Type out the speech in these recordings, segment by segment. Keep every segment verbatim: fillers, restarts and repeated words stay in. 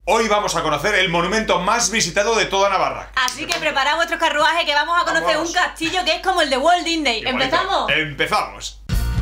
Hoy vamos a conocer el monumento más visitado de toda Navarra. Así que preparad vuestros carruajes que vamos a conocer vamos. un castillo que es como el de Walt Disney. ¿Empezamos? ¡Empezamos!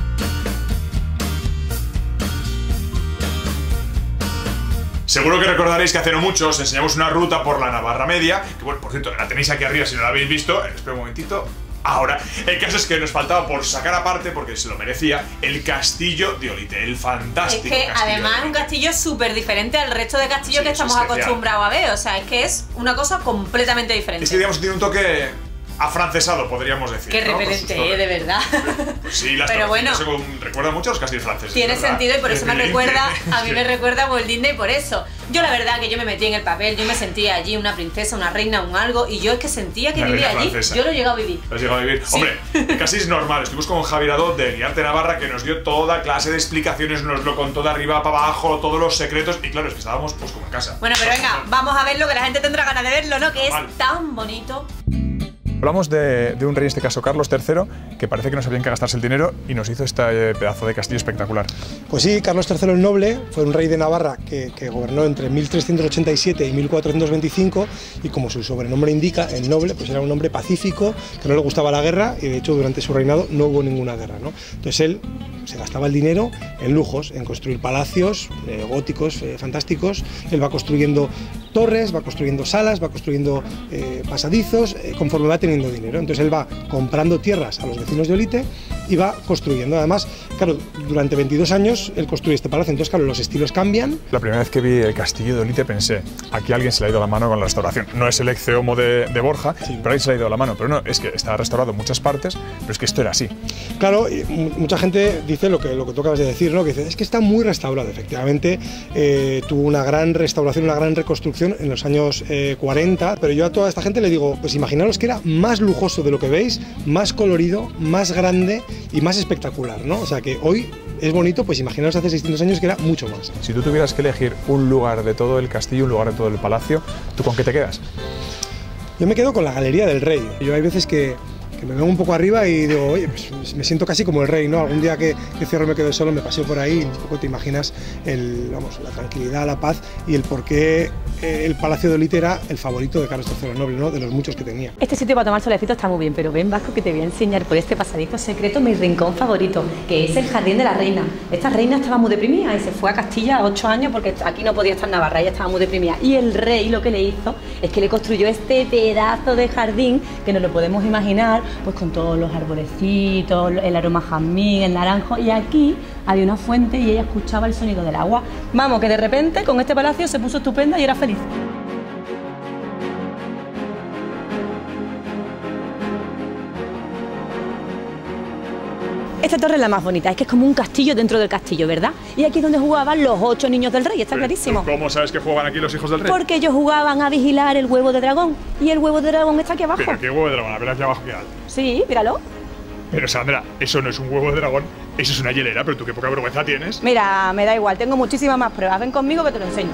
Seguro que recordaréis que hace no mucho os enseñamos una ruta por la Navarra Media, que bueno, por cierto, la tenéis aquí arriba si no la habéis visto. Espera un momentito. Ahora, el caso es que nos faltaba por sacar aparte, porque se lo merecía, el castillo de Olite, el fantástico castillo. Es que castillo además es un castillo súper diferente al resto de castillos sí, que estamos acostumbrados a ver. O sea, es que es una cosa completamente diferente. Es que digamos tiene un toque afrancesado, podríamos decir. Qué ¿no? repelente, eh, de verdad. Sí, las pero bueno, se recuerda mucho a los castillos franceses. Tiene ¿verdad? sentido y por eso repelente. me recuerda, a mí me recuerda a Walt Disney por eso. Yo la verdad que yo me metí en el papel, yo me sentía allí una princesa, una reina, un algo, y yo es que sentía que la vivía allí. francesa. Yo lo he llegado a vivir. ¿Lo has llegado a vivir? Sí. Hombre, casi es normal. Estuvimos con Javi Radot de Guiarte Navarra, que nos dio toda clase de explicaciones, nos lo contó de arriba para abajo, todos los secretos, y claro, es que estábamos pues como en casa. Bueno, pero venga, vamos a verlo, que la gente tendrá ganas de verlo, ¿no? Que es vale. tan bonito. Hablamos de, de un rey, en este caso Carlos tercero, que parece que no sabía en qué gastarse el dinero y nos hizo este pedazo de castillo espectacular. Pues sí, Carlos tercero el Noble fue un rey de Navarra que, que gobernó entre mil trescientos ochenta y siete y mil cuatrocientos veinticinco, y como su sobrenombre indica, el Noble pues era un hombre pacífico, que no le gustaba la guerra, y de hecho durante su reinado no hubo ninguna guerra, ¿no? Entonces él se gastaba el dinero en lujos, en construir palacios eh, góticos, eh, fantásticos. Él va construyendo torres, va construyendo salas, va construyendo eh, pasadizos, eh, conforme va teniendo dinero. Entonces él va comprando tierras a los vecinos de Olite y va construyendo. Además, claro, durante veintidós años él construye este palacio, entonces claro, los estilos cambian. La primera vez que vi el castillo de Olite pensé, aquí alguien se le ha ido la mano con la restauración. No es el Ecce Homo de, de Borja, sí. pero alguien se le ha ido la mano. Pero no, es que está restaurado en muchas partes, pero es que esto era así. Claro, y mucha gente dice lo que, lo que tú acabas de decir, ¿no? Que dice, es que está muy restaurado. Efectivamente, eh, tuvo una gran restauración, una gran reconstrucción en los años eh, cuarenta, pero yo a toda esta gente le digo, pues imaginaros que era más lujoso de lo que veis, más colorido, más grande y más espectacular, ¿no? O sea que hoy es bonito, pues imaginaros hace seiscientos años que era mucho más. Si tú tuvieras que elegir un lugar de todo el castillo, un lugar de todo el palacio, ¿tú con qué te quedas? Yo me quedo con la Galería del Rey. Yo hay veces que que me vengo un poco arriba y digo, oye, pues me siento casi como el rey, ¿no? Algún día que, que cierro me quedo solo, me paseo por ahí y un poco te imaginas el, vamos, la tranquilidad, la paz y el por qué el Palacio de Olite era el favorito de Carlos tercero el Noble, ¿no? De los muchos que tenía. Este sitio para tomar solecito está muy bien, pero ven, Vasco, que te voy a enseñar por este pasadizo secreto mi rincón favorito, que es el Jardín de la Reina. Esta reina estaba muy deprimida y se fue a Castilla a ocho años porque aquí no podía estar Navarra, ella estaba muy deprimida. Y el rey lo que le hizo es que le construyó este pedazo de jardín que nos lo podemos imaginar, pues con todos los arbolecitos, el aroma jazmín, el naranjo, y aquí había una fuente y ella escuchaba el sonido del agua. Vamos, que de repente con este palacio se puso estupenda y era feliz. Esta torre es la más bonita, es que es como un castillo dentro del castillo, ¿verdad? Y aquí es donde jugaban los ocho niños del rey, está clarísimo. ¿Cómo sabes que juegan aquí los hijos del rey? Porque ellos jugaban a vigilar el huevo de dragón, y el huevo de dragón está aquí abajo. ¿Pero qué huevo de dragón? A ver aquí abajo qué hay. Sí, míralo. Pero Sandra, eso no es un huevo de dragón, eso es una hielera, pero tú qué poca vergüenza tienes. Mira, me da igual, tengo muchísimas más pruebas, ven conmigo que te lo enseño.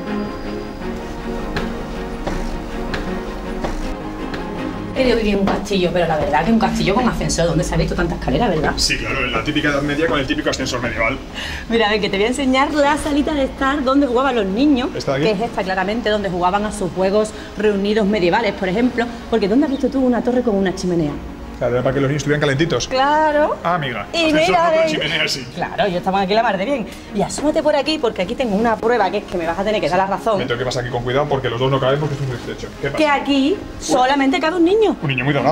Yo viví en un castillo, pero la verdad que un castillo con ascensor, ¿dónde se ha visto tanta escalera, verdad? Sí, claro, en la típica Edad Media con el típico ascensor medieval. Mira, ven, que te voy a enseñar la salita de estar donde jugaban los niños, ¿Está aquí? que es esta claramente, donde jugaban a sus juegos reunidos medievales, por ejemplo, porque ¿dónde has visto tú una torre con una chimenea? Claro, era para que los niños estuvieran calentitos. Claro. Ah, amiga. Y ascensor mira, no con ven. chimenea, sí. Claro, yo estaba aquí la mar de bien. Y asómate por aquí, porque aquí tengo una prueba que es que me vas a tener que dar la razón. Me tengo que pasar aquí con cuidado porque los dos no caben porque es un estrecho. ¿Qué pasa? Que aquí solamente cabe un niño. Un niño muy drogado.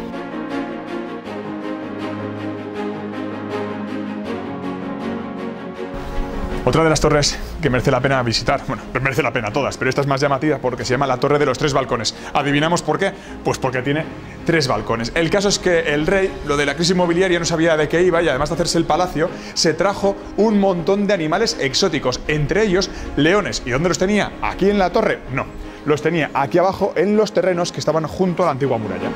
Otra de las torres que merece la pena visitar, bueno, merece la pena todas, pero esta es más llamativa porque se llama la Torre de los Tres Balcones. ¿Adivinamos por qué? Pues porque tiene tres balcones. El caso es que el rey, lo de la crisis inmobiliaria, no sabía de qué iba y además de hacerse el palacio, se trajo un montón de animales exóticos, entre ellos leones. ¿Y dónde los tenía? ¿Aquí en la torre? No, los tenía aquí abajo en los terrenos que estaban junto a la antigua muralla.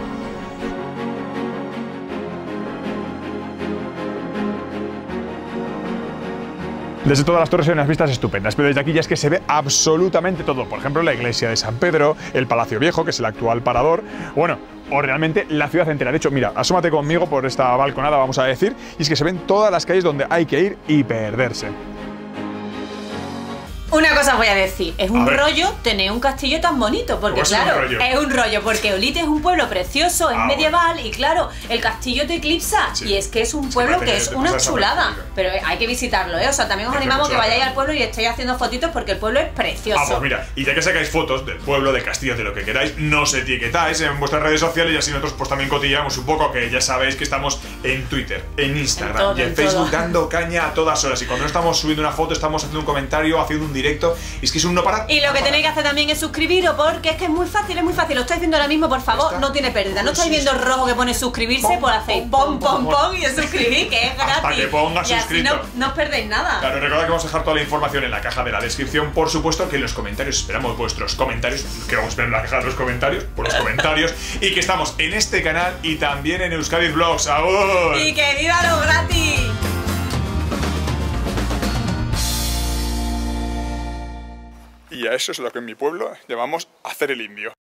Desde todas las torres hay unas vistas estupendas, pero desde aquí ya es que se ve absolutamente todo. Por ejemplo, la iglesia de San Pedro, el Palacio Viejo, que es el actual parador, bueno, o realmente la ciudad entera. De hecho, mira, asómate conmigo por esta balconada, vamos a decir, y es que se ven todas las calles donde hay que ir y perderse. Una cosa voy a decir, es A un ver. rollo tener un castillo tan bonito, porque ¿Cómo es un claro, rollo? es un rollo, porque Olite es un pueblo precioso, es Ah, medieval y claro, el castillo te eclipsa Sí. y es que es un Sí, pueblo parece que que es te una pasas chulada, desapercibido. pero hay que visitarlo, ¿eh? O sea, también os Merece animamos mucho que la vayáis pena. al pueblo y estéis haciendo fotitos porque el pueblo es precioso. Ah, pues mira, y ya que sacáis fotos del pueblo, de Castillo, de lo que queráis, nos etiquetáis en vuestras redes sociales y así nosotros pues también cotillamos un poco, que ya sabéis que estamos en Twitter, en Instagram En todo, y en, en Facebook todo. dando caña a todas horas. Y cuando no estamos subiendo una foto, estamos haciendo un comentario, haciendo un directo. Y es que es un no parar. Y lo no que parar. tenéis que hacer también es suscribiros, porque es que es muy fácil, es muy fácil. Lo estáis viendo ahora mismo, por favor, Está. no tiene pérdida. No Sí, estáis sí, viendo sí. el rojo que pone suscribirse, Pom, pues hacéis pom, pom, pom, pom, pom. pom y os suscribís, que es gratis. Hasta que pongas y así suscrito. no, no os perdéis nada. Claro, recordad que vamos a dejar toda la información en la caja de la descripción. Por supuesto que en los comentarios esperamos vuestros comentarios, que vamos a ver en la caja de los comentarios, por los comentarios, y que estamos en este canal y también en Euskadi Vlogs. ¡Agur! Y que viva lo gratis. Y a eso es lo que en mi pueblo llamamos hacer el indio.